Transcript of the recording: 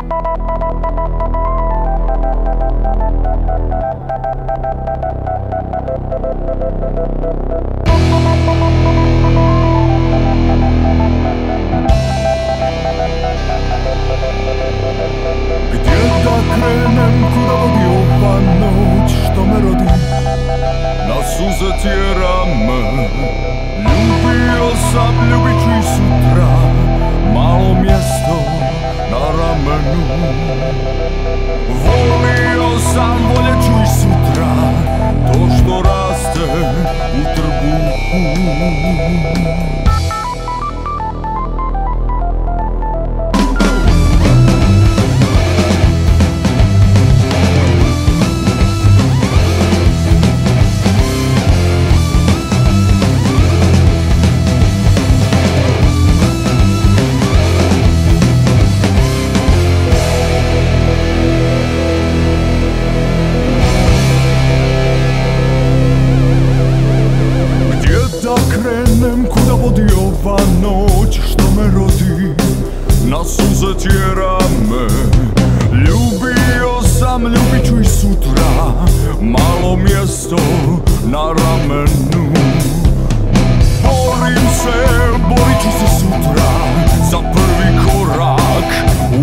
Krenem kuda vodi ova noć, što me rodi, na suze tjera me. Ljubio sam, ljubit ću i sutra, malo mjesto na ramenu. Volio sam, voljet ću i sutra, to što raste u trbuhu. Krenem kuda vodi ova noć, što me rodi, na suze tjera me. Ljubio sam, ljubit ću i sutra, malo mjesto na ramenu. Borim se, borit ću se sutra za prvi korak